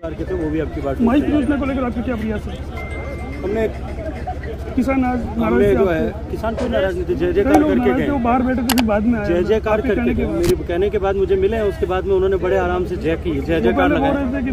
के थे वो भी आपकी बात माइक योजना को लेकर आपका क्या प्रयास है? हमने किसान हमने जो है किसान कोई नाराज नहीं थे, जय जयकार करके गए, बाहर बैठे थे, बाद में जय जयकार करके गए। मेरे कहने के बाद मुझे मिले हैं, उसके बाद में उन्होंने बड़े आराम से जय की, जय जयकार लगाया।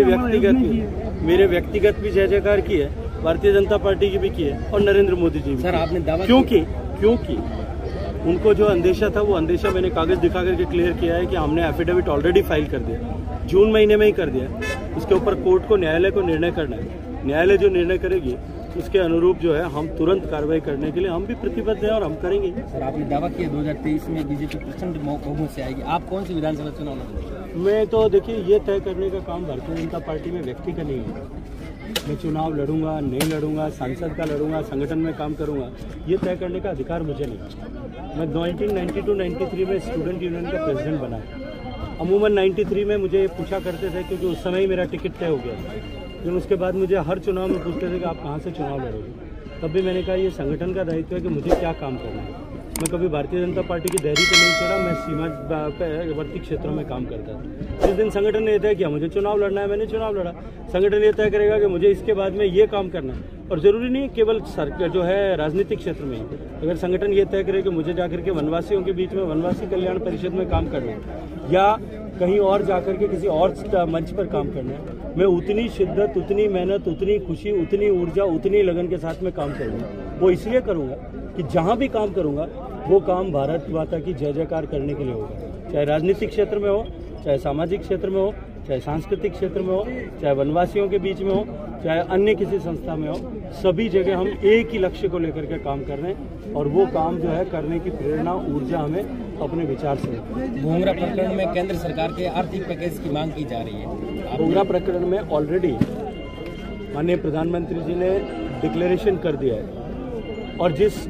मेरे व्यक्तिगत भी जय जयकार की है, भारतीय जनता पार्टी की भी की है और नरेंद्र मोदी जी भी। सर आपने दावा क्योंकि उनको जो अंदेशा था वो अंदेशा मैंने कागज दिखा करके क्लियर किया है कि हमने एफिडेविट ऑलरेडी फाइल कर दिया, जून महीने में ही कर दिया। उसके ऊपर कोर्ट को, न्यायालय को निर्णय करना है, न्यायालय जो निर्णय करेगी उसके अनुरूप जो है हम तुरंत कार्रवाई करने के लिए हम भी प्रतिबद्ध हैं और हम करेंगे। सर आपने दावा किया 2023 में बीजेपी प्रचंड बहुमत से आएगी, आप कौन सी विधानसभा चुनाव लड़ेंगे? मैं तो देखिए ये तय करने का काम भारतीय जनता पार्टी में व्यक्ति का नहीं है। मैं चुनाव लड़ूंगा नहीं लड़ूंगा, सांसद का लड़ूंगा, संगठन में काम करूंगा, ये तय करने का अधिकार मुझे नहीं। मैं 1992-93 में स्टूडेंट यूनियन का प्रेसिडेंट बना। अमूमन 93 में मुझे ये पूछा करते थे क्योंकि उस समय ही मेरा टिकट तय हो गया, लेकिन उसके बाद मुझे हर चुनाव में पूछते थे कि आप कहाँ से चुनाव लड़ोगे। तब भी मैंने कहा ये संगठन का दायित्व है कि मुझे क्या काम करना है। मैं कभी भारतीय जनता पार्टी की दहरी पे नहीं चढ़ा, मैं सीमावर्ती क्षेत्रों में काम करता था। जिस दिन संगठन ने तय किया मुझे चुनाव लड़ना है, मैंने चुनाव लड़ा। संगठन ये तय करेगा कि मुझे इसके बाद में ये काम करना है, और जरूरी नहीं केवल सरकार जो है राजनीतिक क्षेत्र में ही। अगर संगठन ये तय करे कि मुझे जाकर के वनवासियों के बीच में वनवासी कल्याण परिषद में काम करना है या कहीं और जाकर के किसी और मंच पर काम करना है, मैं उतनी शिद्दत, उतनी मेहनत, उतनी खुशी, उतनी ऊर्जा, उतनी लगन के साथ में काम करूँगा। वो इसलिए करूँगा कि जहाँ भी काम करूँगा वो काम भारत माता की जय जयकार करने के लिए होगा, चाहे राजनीतिक क्षेत्र में हो, चाहे सामाजिक क्षेत्र में हो, चाहे सांस्कृतिक क्षेत्र में हो, चाहे वनवासियों के बीच में हो, चाहे अन्य किसी संस्था में हो। सभी जगह हम एक ही लक्ष्य को लेकर के काम कर रहे हैं और वो काम जो है करने की प्रेरणा, ऊर्जा हमें अपने विचार से। भोंगरा प्रकरण में केंद्र सरकार के आर्थिक पैकेज की मांग की जा रही है। भोंगरा प्रकरण में ऑलरेडी माननीय प्रधानमंत्री जी ने डिक्लेरेशन कर दिया है, और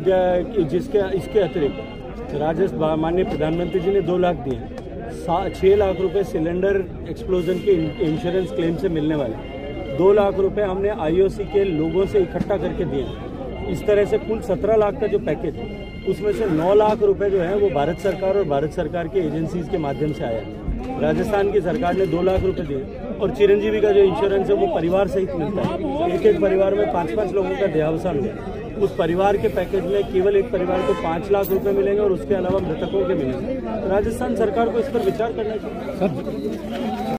इसके अतिरिक्त माननीय प्रधानमंत्री जी ने 2 लाख दिए हैं। 6 लाख रुपए सिलेंडर एक्सप्लोजन के इंश्योरेंस क्लेम से मिलने वाले, 2 लाख रुपए हमने आईओसी के लोगों से इकट्ठा करके दिए। इस तरह से कुल 17 लाख का जो पैकेज है उसमें से 9 लाख रुपए जो है वो भारत सरकार और भारत सरकार के एजेंसीज के माध्यम से आया है। राजस्थान की सरकार ने 2 लाख रुपए दिए, और चिरंजीवी का जो इंश्योरेंस है वो परिवार सहित मिलता है। एक परिवार में 5-5 लोगों का देहावसान हुआ, उस परिवार के पैकेज में केवल एक परिवार को 5 लाख रुपए मिलेंगे और उसके अलावा मृतकों के मिलेंगे। राजस्थान सरकार को इस पर विचार करना चाहिए।